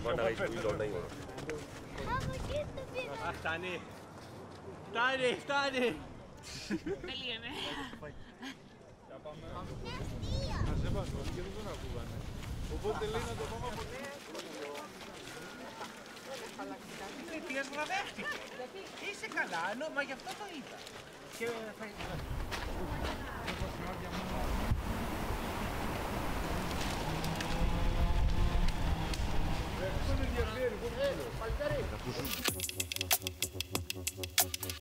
Manda guys, we don't know. Φτάνει. Φτάνει, φτάνει. Τελείωνε. Μας έβαζε, και δεν ακούγανε. Οπότε λέει να το πάμε από την... Τι βραβεύτηκε. Είσαι καλά, μα γι' αυτό το είπα. Και θα... Δεν ενδιαφέρει,